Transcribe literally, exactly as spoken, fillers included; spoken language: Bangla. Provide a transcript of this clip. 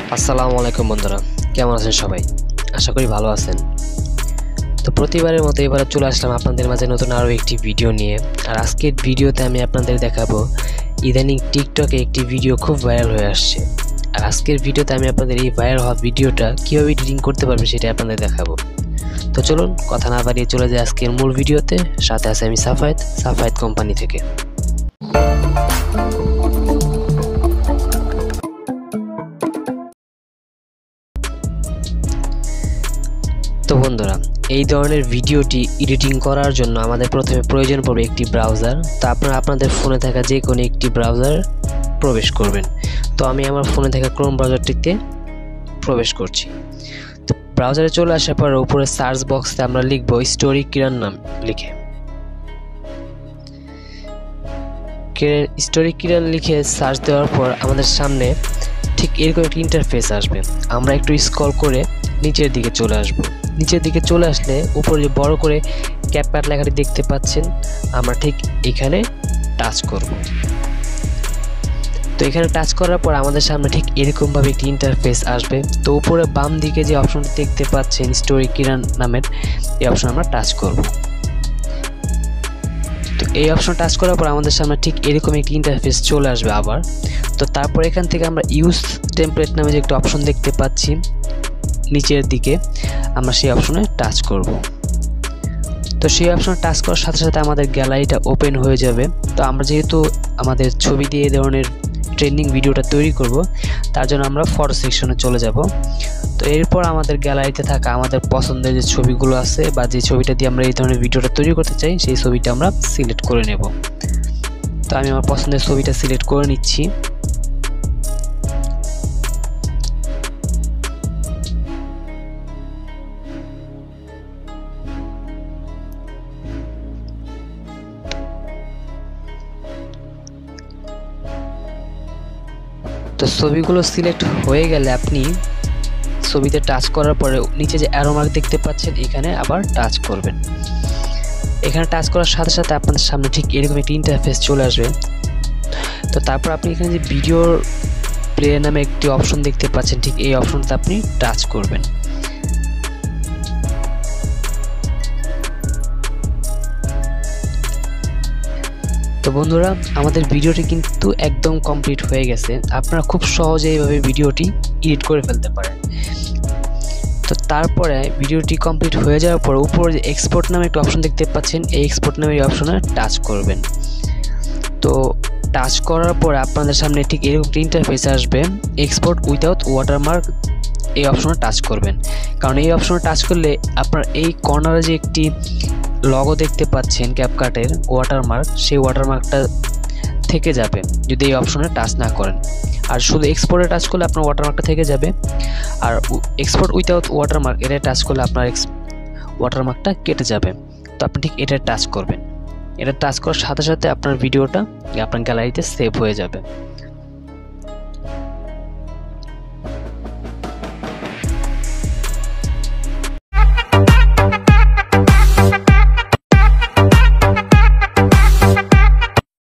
আসসালামু আলাইকুম বন্ধুরা, কেমন আছেন সবাই? আশা করি ভালো আছেন। তো প্রতিবারের মতো এবারে চলে আসলাম আপনাদের মাঝে নতুন আরও একটি ভিডিও নিয়ে। আর আজকের ভিডিওতে আমি আপনাদের দেখাবো ইদানিং টিকটকে একটি ভিডিও খুব ভাইরাল হয়ে আসছে। আর আজকের ভিডিওতে আমি আপনাদের এই ভাইরাল হওয়া ভিডিওটা কীভাবে এডিটিং করতে পারবেন সেটা আপনাদের দেখাবো। তো চলুন কথা না বাড়িয়ে চলে যায় আজকের মূল ভিডিওতে। সাথে আছে আমি সাফায়েত, সাফায়েত কোম্পানি থেকে। তো বন্ধুরা, এই ধরনের ভিডিওটি এডিটিং করার জন্য আমাদের প্রথমে প্রয়োজন পড়বে একটি ব্রাউজার। তো আপনারা আপনাদের ফোনে থাকা যে কোনো একটি ব্রাউজার প্রবেশ করবেন। তো আমি আমার ফোনে থাকা ক্রোম ব্রাউজারটিতে প্রবেশ করছি। তো ব্রাউজারে চলে আসার পর উপরে সার্চ বক্সে আমরা লিখব 𝐸 নাম লিখে 𝐸 লিখে সার্চ দেওয়ার পর আমাদের সামনে ঠিক এরকম একটি ইন্টারফেস আসবে। আমরা একটু স্ক্রল করে নিচের দিকে চলে আসব। নিচের দিকে চলে আসলে উপরে যে বড় করে ক্যাপকাট লেখাটি দেখতে পাচ্ছেন, আমরা ঠিক এখানে টাচ করব। তো এখানে টাচ করার পর আমাদের সামনে ঠিক এরকমভাবে একটি ইন্টারফেস আসবে। তো উপরে বাম দিকে যে অপশনটি দেখতে পাচ্ছেন 𝐸 নামের, এই অপশন আমরা টাচ করব। তো এই অপশন টাচ করার পর আমাদের সামনে ঠিক এরকম একটি ইন্টারফেস চলে আসবে আবার। তো তারপর এখান থেকে আমরা ইউজ টেমপ্লেট নামে যে একটা অপশন দেখতে পাচ্ছি নিচের দিকে, আমরা সেই অপশনে টাচ করব। তো সেই অপশনে টাচ করার সাথে সাথে আমাদের গ্যালারিটা ওপেন হয়ে যাবে। তো আমরা যেহেতু আমাদের ছবি দিয়ে এই ধরনের ট্রেন্ডিং ভিডিওটা তৈরি করব, তার জন্য আমরা ফটো সেকশনে চলে যাব। তো এরপর আমাদের গ্যালারিতে থাকা আমাদের পছন্দের যে ছবিগুলো আছে বা যে ছবিটা দিয়ে আমরা এই ধরনের ভিডিওটা তৈরি করতে চাই, সেই ছবিটা আমরা সিলেক্ট করে নেব। তো আমি আমার পছন্দের ছবিটা সিলেক্ট করে নিচ্ছি। তো ছবিগুলো সিলেক্ট হয়ে গেলে আপনি ছবিতে টাচ করার পরে নিচে যে অ্যারো মার্ক দেখতে পাচ্ছেন, এখানে আবার টাচ করবেন। এখানে টাচ করার সাথে সাথে আপনাদের সামনে ঠিক এরকম একটি ইন্টারফেস চলে আসবে। তো তারপর আপনি এখানে যে ভিডিও প্লে নামে একটি অপশন দেখতে পাচ্ছেন, ঠিক এই অপশনটা আপনি টাচ করবেন। তো বন্ধুরা, আমাদের ভিডিওটি কিন্তু একদম কমপ্লিট হয়ে গেছে। আপনারা খুব সহজে এইভাবে ভিডিওটি এডিট করে ফেলতে পারেন। তো তারপরে ভিডিওটি কমপ্লিট হয়ে যাওয়ার পর উপরে যে এক্সপোর্ট নামে একটা অপশন দেখতে পাচ্ছেন, এই এক্সপোর্ট নামের অপশনে টাচ করবেন। তো টাচ করার পর আপনাদের সামনে ঠিক এরকম একটা ইন্টারফেস আসবে, এক্সপোর্ট উইদাউট ওয়াটারমার্ক, এই অপশনে টাচ করবেন। কারণ এই অপশনে টাচ করলে আপনার এই কর্নারে যে একটি লগো দেখতে পাচ্ছেন ক্যাপকাটের ওয়াটারমার্ক, সেই ওয়াটারমার্কটা থেকে যাবে যদি এই অপশনে টাচ না করেন। আর শুধু এক্সপোর্টে টাচ করলে আপনার ওয়াটারমার্কটা থেকে যাবে। আর এক্সপোর্ট উইদাউট ওয়াটারমার্ক এটা টাচ করলে আপনার ওয়াটারমার্কটা কেটে যাবে। তো আপনি ঠিক এটা টাচ করবেন। এটা টাচ করার সাথে সাথে আপনার ভিডিওটা আপনার গ্যালারিতে সেভ হয়ে যাবে।